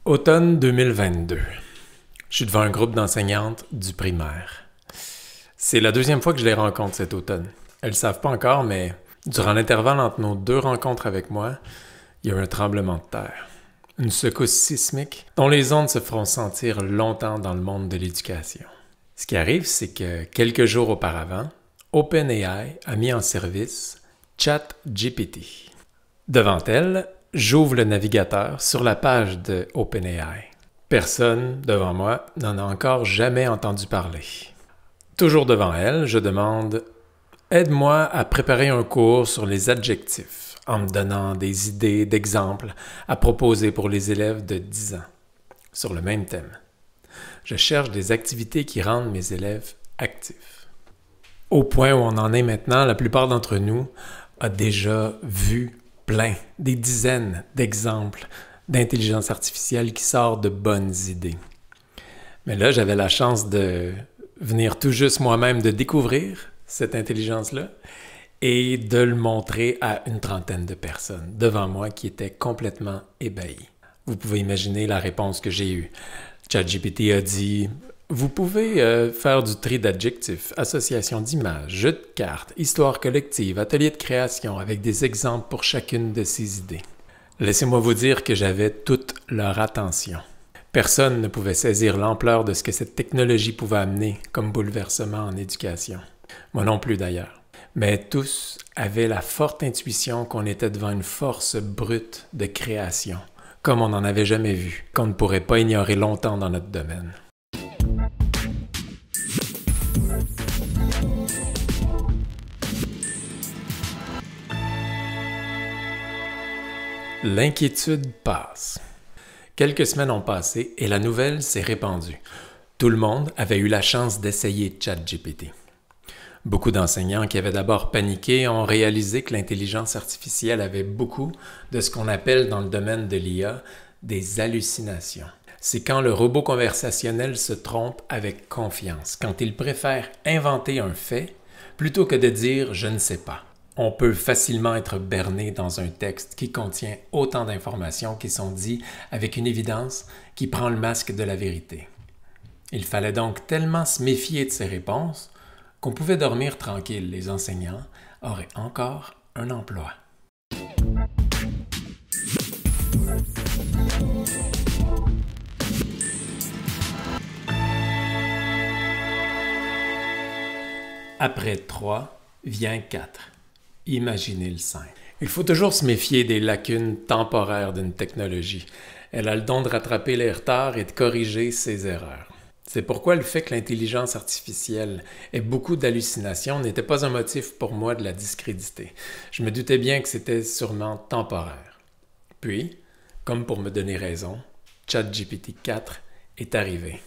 Automne 2022. Je suis devant un groupe d'enseignantes du primaire. C'est la deuxième fois que je les rencontre cet automne. Elles ne le savent pas encore, mais durant l'intervalle entre nos deux rencontres avec moi, il y a eu un tremblement de terre. Une secousse sismique dont les ondes se feront sentir longtemps dans le monde de l'éducation. Ce qui arrive, c'est que quelques jours auparavant, OpenAI a mis en service ChatGPT. Devant elle, j'ouvre le navigateur sur la page de OpenAI. Personne, devant moi, n'en a encore jamais entendu parler. Toujours devant elle, je demande « Aide-moi à préparer un cours sur les adjectifs » en me donnant des idées d'exemples à proposer pour les élèves de 10 ans, sur le même thème. Je cherche des activités qui rendent mes élèves actifs. Au point où on en est maintenant, la plupart d'entre nous a déjà vu des dizaines d'exemples d'intelligence artificielle qui sortent de bonnes idées. Mais là, j'avais la chance de venir tout juste moi-même de découvrir cette intelligence-là et de le montrer à une trentaine de personnes devant moi qui étaient complètement ébahis. Vous pouvez imaginer la réponse que j'ai eue. ChatGPT a dit « Vous pouvez faire du tri d'adjectifs, association d'images, jeu de cartes, histoire collective, atelier de création avec des exemples pour chacune de ces idées. » Laissez-moi vous dire que j'avais toute leur attention. Personne ne pouvait saisir l'ampleur de ce que cette technologie pouvait amener comme bouleversement en éducation. Moi non plus d'ailleurs. Mais tous avaient la forte intuition qu'on était devant une force brute de création, comme on n'en avait jamais vu, qu'on ne pourrait pas ignorer longtemps dans notre domaine. L'inquiétude passe. Quelques semaines ont passé et la nouvelle s'est répandue. Tout le monde avait eu la chance d'essayer ChatGPT. Beaucoup d'enseignants qui avaient d'abord paniqué ont réalisé que l'intelligence artificielle avait beaucoup de ce qu'on appelle dans le domaine de l'IA des hallucinations. C'est quand le robot conversationnel se trompe avec confiance, quand il préfère inventer un fait plutôt que de dire « je ne sais pas ». On peut facilement être berné dans un texte qui contient autant d'informations qui sont dites avec une évidence qui prend le masque de la vérité. Il fallait donc tellement se méfier de ces réponses qu'on pouvait dormir tranquille. Les enseignants auraient encore un emploi. Après 3 vient 4. Imaginez le 5. Il faut toujours se méfier des lacunes temporaires d'une technologie. Elle a le don de rattraper les retards et de corriger ses erreurs. C'est pourquoi le fait que l'intelligence artificielle ait beaucoup d'hallucinations n'était pas un motif pour moi de la discréditer. Je me doutais bien que c'était sûrement temporaire. Puis, comme pour me donner raison, ChatGPT 4 est arrivé.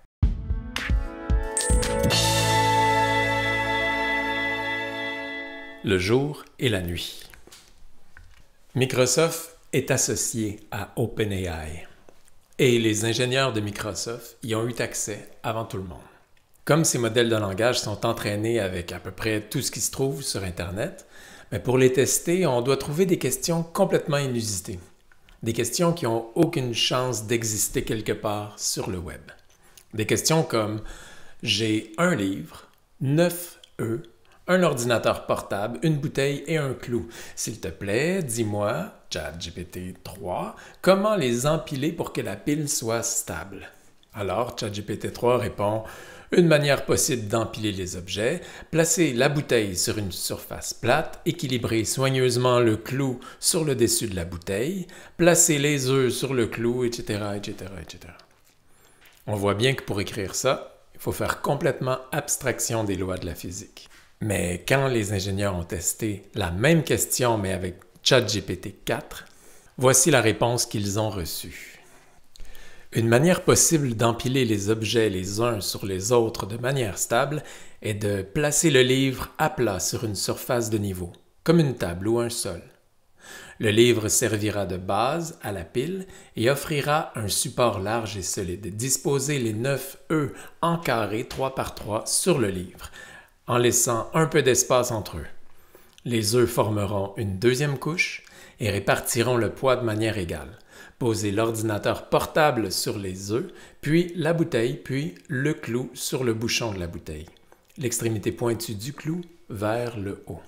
Le jour et la nuit. Microsoft est associé à OpenAI et les ingénieurs de Microsoft y ont eu accès avant tout le monde. Comme ces modèles de langage sont entraînés avec à peu près tout ce qui se trouve sur Internet, mais pour les tester, on doit trouver des questions complètement inusitées, des questions qui n'ont aucune chance d'exister quelque part sur le web. Des questions comme « J'ai un livre, 9 œufs, un ordinateur portable, une bouteille et un clou. S'il te plaît, dis-moi, ChatGPT 3, comment les empiler pour que la pile soit stable? » Alors, ChatGPT 3 répond « Une manière possible d'empiler les objets, placer la bouteille sur une surface plate, équilibrer soigneusement le clou sur le dessus de la bouteille, placer les œufs sur le clou, etc., etc., etc. » On voit bien que pour écrire ça, il faut faire complètement abstraction des lois de la physique. Mais quand les ingénieurs ont testé la même question mais avec ChatGPT 4, voici la réponse qu'ils ont reçue. Une manière possible d'empiler les objets les uns sur les autres de manière stable est de placer le livre à plat sur une surface de niveau, comme une table ou un sol. Le livre servira de base à la pile et offrira un support large et solide. Disposez les 9 œufs en carré 3 par 3 sur le livre, en laissant un peu d'espace entre eux. Les œufs formeront une deuxième couche et répartiront le poids de manière égale. Posez l'ordinateur portable sur les œufs, puis la bouteille, puis le clou sur le bouchon de la bouteille. L'extrémité pointue du clou vers le haut.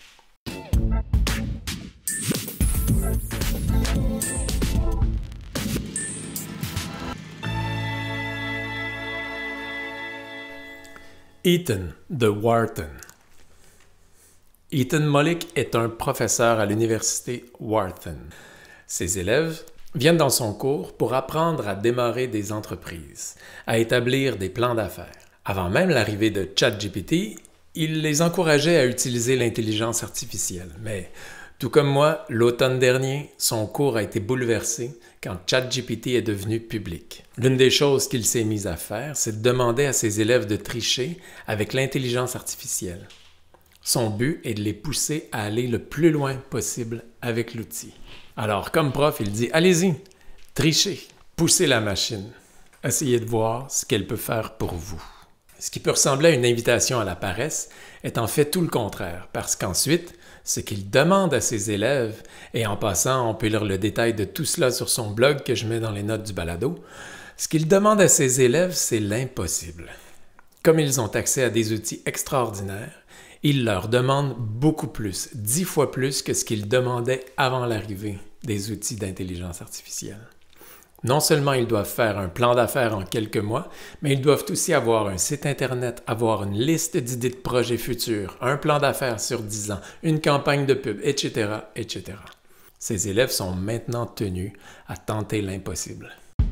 Ethan de Wharton. Ethan Mollick est un professeur à l'université Wharton. Ses élèves viennent dans son cours pour apprendre à démarrer des entreprises, à établir des plans d'affaires. Avant même l'arrivée de ChatGPT, il les encourageait à utiliser l'intelligence artificielle. Mais tout comme moi, l'automne dernier, son cours a été bouleversé quand ChatGPT est devenu public. L'une des choses qu'il s'est mis à faire, c'est de demander à ses élèves de tricher avec l'intelligence artificielle. Son but est de les pousser à aller le plus loin possible avec l'outil. Alors, comme prof, il dit « Allez-y, trichez, poussez la machine. Essayez de voir ce qu'elle peut faire pour vous. » Ce qui peut ressembler à une invitation à la paresse est en fait tout le contraire, parce qu'ensuite, ce qu'il demande à ses élèves, et en passant, on peut lire le détail de tout cela sur son blog que je mets dans les notes du balado, ce qu'il demande à ses élèves, c'est l'impossible. Comme ils ont accès à des outils extraordinaires, il leur demande beaucoup plus, 10 fois plus que ce qu'ils demandaient avant l'arrivée des outils d'intelligence artificielle. Non seulement ils doivent faire un plan d'affaires en quelques mois, mais ils doivent aussi avoir un site Internet, avoir une liste d'idées de projets futurs, un plan d'affaires sur 10 ans, une campagne de pub, etc., etc. Ces élèves sont maintenant tenus à tenter l'impossible.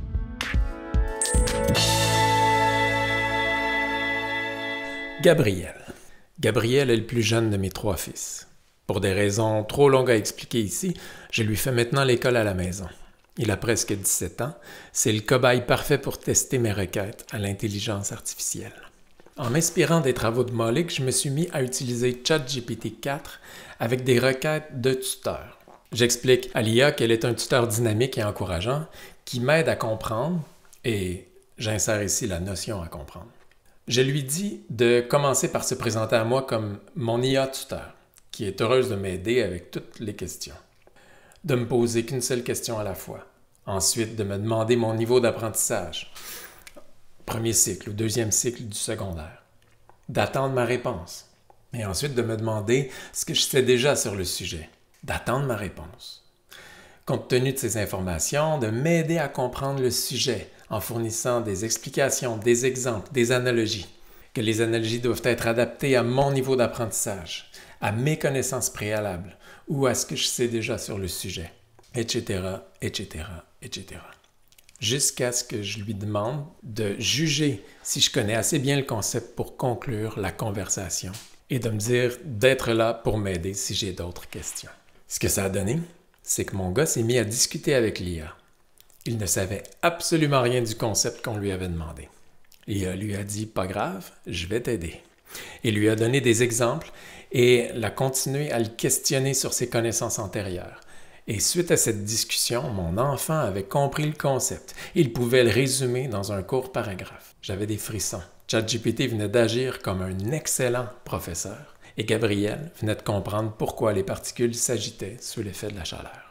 Gabriel. Gabriel est le plus jeune de mes 3 fils. Pour des raisons trop longues à expliquer ici, je lui fais maintenant l'école à la maison. Il a presque 17 ans. C'est le cobaye parfait pour tester mes requêtes à l'intelligence artificielle. En m'inspirant des travaux de Mollick, je me suis mis à utiliser ChatGPT 4 avec des requêtes de tuteur. J'explique à l'IA qu'elle est un tuteur dynamique et encourageant qui m'aide à comprendre, et j'insère ici la notion à comprendre. Je lui dis de commencer par se présenter à moi comme mon IA tuteur, qui est heureuse de m'aider avec toutes les questions. De me poser qu'une seule question à la fois. Ensuite, de me demander mon niveau d'apprentissage, premier cycle ou deuxième cycle du secondaire. D'attendre ma réponse. Et ensuite, de me demander ce que je sais déjà sur le sujet. D'attendre ma réponse. Compte tenu de ces informations, de m'aider à comprendre le sujet en fournissant des explications, des exemples, des analogies. Que les analogies doivent être adaptées à mon niveau d'apprentissage, à mes connaissances préalables ou à ce que je sais déjà sur le sujet, etc., etc., etc. Jusqu'à ce que je lui demande de juger si je connais assez bien le concept pour conclure la conversation et de me dire d'être là pour m'aider si j'ai d'autres questions. Ce que ça a donné, c'est que mon gars s'est mis à discuter avec l'IA. Il ne savait absolument rien du concept qu'on lui avait demandé. L'IA lui a dit « Pas grave, je vais t'aider ». Il lui a donné des exemples et l'a continué à le questionner sur ses connaissances antérieures. Et suite à cette discussion, mon enfant avait compris le concept. Il pouvait le résumer dans un court paragraphe. J'avais des frissons. ChatGPT venait d'agir comme un excellent professeur et Gabriel venait de comprendre pourquoi les particules s'agitaient sous l'effet de la chaleur.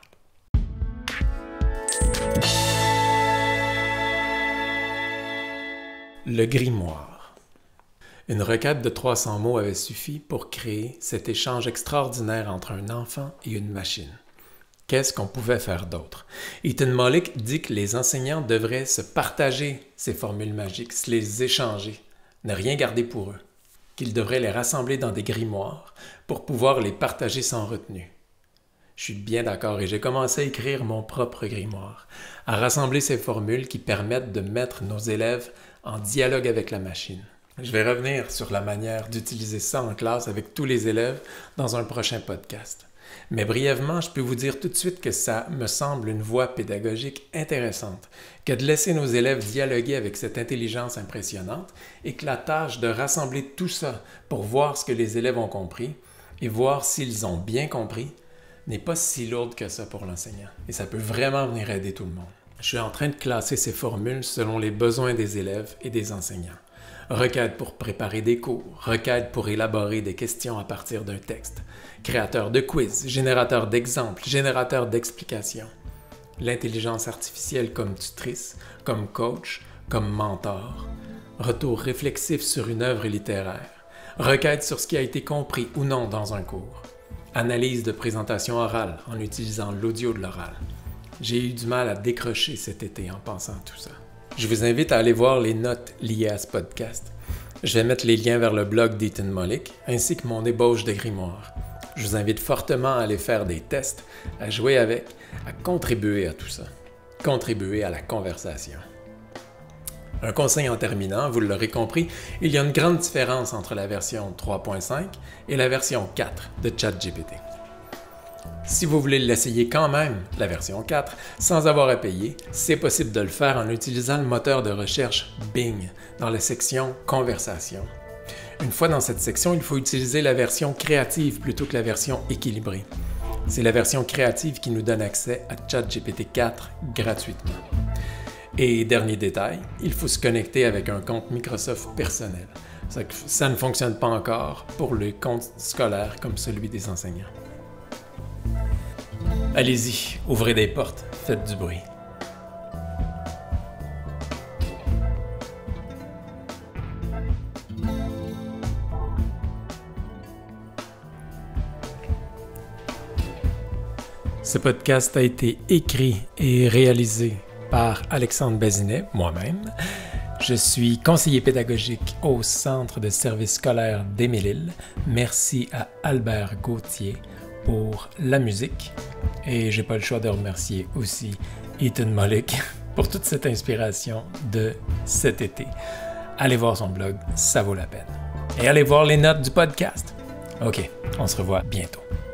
Le grimoire. Une requête de 300 mots avait suffi pour créer cet échange extraordinaire entre un enfant et une machine. Qu'est-ce qu'on pouvait faire d'autre? Ethan Mollick dit que les enseignants devraient se partager ces formules magiques, se les échanger, ne rien garder pour eux, qu'ils devraient les rassembler dans des grimoires pour pouvoir les partager sans retenue. Je suis bien d'accord et j'ai commencé à écrire mon propre grimoire, à rassembler ces formules qui permettent de mettre nos élèves en dialogue avec la machine. Je vais revenir sur la manière d'utiliser ça en classe avec tous les élèves dans un prochain podcast. Mais brièvement, je peux vous dire tout de suite que ça me semble une voie pédagogique intéressante, que de laisser nos élèves dialoguer avec cette intelligence impressionnante et que la tâche de rassembler tout ça pour voir ce que les élèves ont compris et voir s'ils ont bien compris n'est pas si lourde que ça pour l'enseignant. Et ça peut vraiment venir aider tout le monde. Je suis en train de classer ces formules selon les besoins des élèves et des enseignants. Requête pour préparer des cours, requête pour élaborer des questions à partir d'un texte, créateur de quiz, générateur d'exemples, générateur d'explications. l'intelligence artificielle comme tutrice, comme coach, comme mentor, retour réflexif sur une œuvre littéraire, requête sur ce qui a été compris ou non dans un cours, analyse de présentation orale en utilisant l'audio de l'oral. J'ai eu du mal à décrocher cet été en pensant à tout ça. Je vous invite à aller voir les notes liées à ce podcast. Je vais mettre les liens vers le blog d'Ethan Mollick ainsi que mon ébauche de grimoire. Je vous invite fortement à aller faire des tests, à jouer avec, à contribuer à tout ça. Contribuer à la conversation. Un conseil en terminant, vous l'aurez compris, il y a une grande différence entre la version 3.5 et la version 4 de ChatGPT. Si vous voulez l'essayer quand même, la version 4, sans avoir à payer, c'est possible de le faire en utilisant le moteur de recherche Bing dans la section « Conversation ». Une fois dans cette section, il faut utiliser la version créative plutôt que la version équilibrée. C'est la version créative qui nous donne accès à ChatGPT 4 gratuitement. Et dernier détail, il faut se connecter avec un compte Microsoft personnel. Ça ne fonctionne pas encore pour les comptes scolaires comme celui des enseignants. Allez-y, ouvrez des portes, faites du bruit. Ce podcast a été écrit et réalisé par Alexandre Bazinet, moi-même. Je suis conseiller pédagogique au Centre de services scolaires d'Émile-Île. Merci à Albert Gauthier pour la musique. Et j'ai pas le choix de remercier aussi Ethan Mollick pour toute cette inspiration de cet été. Allez voir son blog, ça vaut la peine. Et allez voir les notes du podcast. OK, on se revoit bientôt.